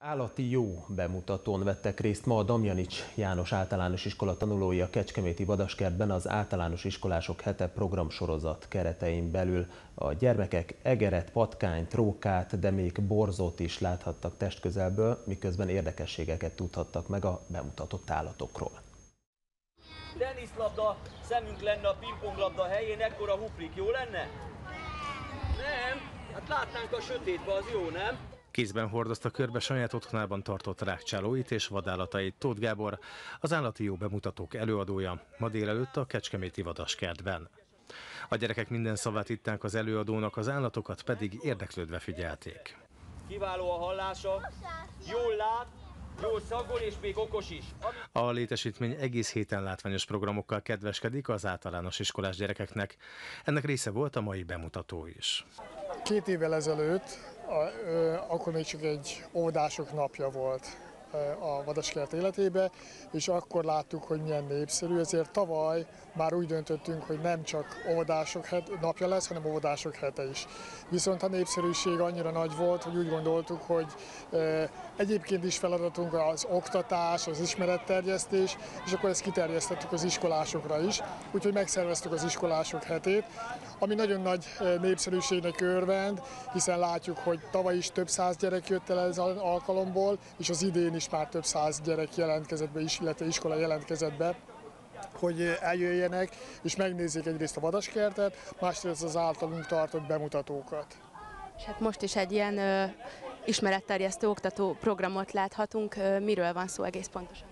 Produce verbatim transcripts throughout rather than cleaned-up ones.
Állati jó bemutatón vettek részt ma a Damjanics János Általános Iskola tanulói a Kecskeméti Vadaskertben az Általános Iskolások Hete programsorozat keretein belül. A gyermekek egeret, patkányt, rókát, de még borzót is láthattak testközelből, miközben érdekességeket tudhattak meg a bemutatott állatokról. Teniszlabda szemünk lenne a pingponglabda helyén, ekkora huplik, jó lenne? Nem, hát látnánk a sötétbe, az jó, nem? Kézben hordozta körbe saját otthonában tartott rágcsálóit és vadállatait Tóth Gábor, az állati jó bemutatók előadója, ma délelőtt a Kecskeméti Vadaskertben. A gyerekek minden szavát itták az előadónak, az állatokat pedig érdeklődve figyelték. Kiváló a hallása, jól lát, jól szagol és még okos is. A létesítmény egész héten látványos programokkal kedveskedik az általános iskolás gyerekeknek. Ennek része volt a mai bemutató is. Két évvel ezelőtt, a, ö, akkor még csak egy óvodások napja volt a Vadaskert életébe, és akkor láttuk, hogy milyen népszerű, ezért tavaly már úgy döntöttünk, hogy nem csak óvodások napja lesz, hanem óvodások hete is. Viszont a népszerűség annyira nagy volt, hogy úgy gondoltuk, hogy e, egyébként is feladatunk az oktatás, az ismeretterjesztés, és akkor ezt kiterjesztettük az iskolásokra is, úgyhogy megszerveztük az iskolások hetét, ami nagyon nagy népszerűségnek örvend, hiszen látjuk, hogy tavaly is több száz gyerek jött el ez az alkalomból, és az idén is már több száz gyerek jelentkezett be, illetve iskola jelentkezett be, hogy eljöjjenek és megnézzék egyrészt a Vadaskertet, másrészt az általunk tartott bemutatókat. És hát most is egy ilyen ö, ismeretterjesztő oktató programot láthatunk. Ö, miről van szó egész pontosan?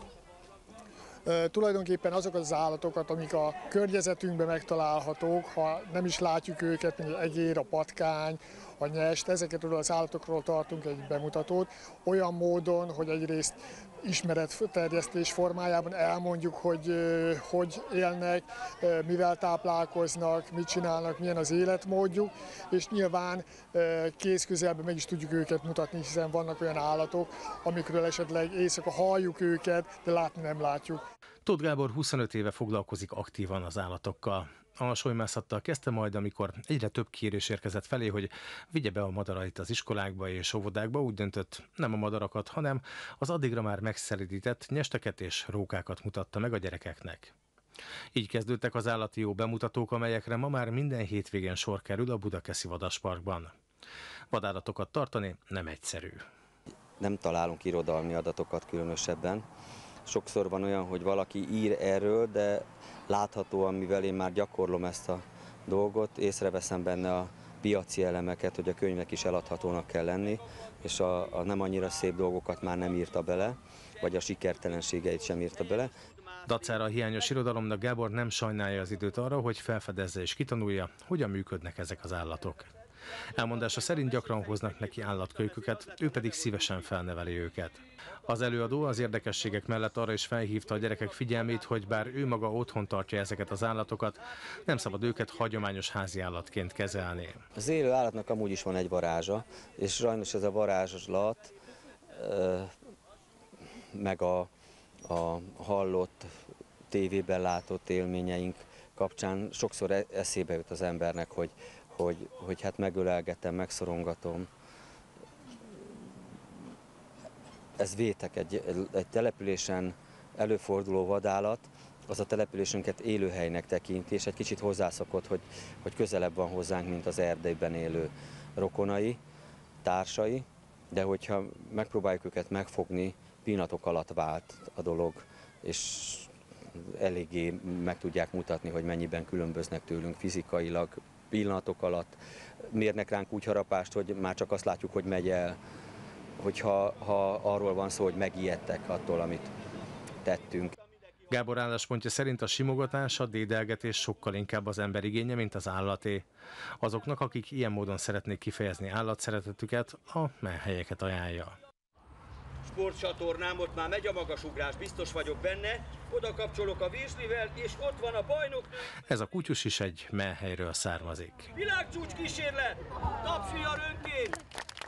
Uh, tulajdonképpen azokat az állatokat, amik a környezetünkben megtalálhatók, ha nem is látjuk őket, mint az egér, a patkány, a nyest, ezekről az állatokról tartunk egy bemutatót, olyan módon, hogy egyrészt ismeretterjesztés formájában elmondjuk, hogy uh, hogy élnek, uh, mivel táplálkoznak, mit csinálnak, milyen az életmódjuk, és nyilván uh, kézközelben meg is tudjuk őket mutatni, hiszen vannak olyan állatok, amikről esetleg éjszaka halljuk őket, de látni nem látjuk. Tóth Gábor huszonöt éve foglalkozik aktívan az állatokkal. A solymászattal kezdte, majd amikor egyre több kérés érkezett felé, hogy vigye be a madarait az iskolákba és óvodákba, úgy döntött, nem a madarakat, hanem az addigra már megszelidített nyesteket és rókákat mutatta meg a gyerekeknek. Így kezdődtek az állati jó bemutatók, amelyekre ma már minden hétvégén sor kerül a Budakeszi Vadasparkban. Vadállatokat tartani nem egyszerű. Nem találunk irodalmi adatokat különösebben. Sokszor van olyan, hogy valaki ír erről, de láthatóan, mivel én már gyakorlom ezt a dolgot, észreveszem benne a piaci elemeket, hogy a könyvnek is eladhatónak kell lenni, és a, a nem annyira szép dolgokat már nem írta bele, vagy a sikertelenségeit sem írta bele. Dacára a hiányos irodalomnak Gábor nem sajnálja az időt arra, hogy felfedezze és kitanulja, hogyan működnek ezek az állatok. Elmondása szerint gyakran hoznak neki állatkölyköket, ő pedig szívesen felneveli őket. Az előadó az érdekességek mellett arra is felhívta a gyerekek figyelmét, hogy bár ő maga otthon tartja ezeket az állatokat, nem szabad őket hagyományos házi állatként kezelni. Az élő állatnak amúgy is van egy varázsa, és sajnos ez a varázslat, meg a, a hallott, tévében látott élményeink kapcsán sokszor eszébe jut az embernek, hogy Hogy, hogy hát megölelgetem, megszorongatom. Ez vétek, egy, egy településen előforduló vadállat, az a településünket élőhelynek tekinti, és egy kicsit hozzászokott, hogy, hogy közelebb van hozzánk, mint az erdőben élő rokonai, társai, de hogyha megpróbáljuk őket megfogni, pillanatok alatt vált a dolog, és eléggé meg tudják mutatni, hogy mennyiben különböznek tőlünk fizikailag, pillanatok alatt mérnek ránk úgy harapást, hogy már csak azt látjuk, hogy megy el, hogyha ha arról van szó, hogy megijedtek attól, amit tettünk. Gábor álláspontja szerint a simogatás, a dédelgetés sokkal inkább az ember igénye, mint az állaté. Azoknak, akik ilyen módon szeretnék kifejezni állatszeretetüket, a menhelyeket ajánlja. Sportcsatornám, ott már megy a magasugrás, biztos vagyok benne, oda kapcsolok a vízlivel, és ott van a bajnoknő. Ez a kutyus is egy menhelyről származik. Világcsúcs kísérlet! Tapsolja önként!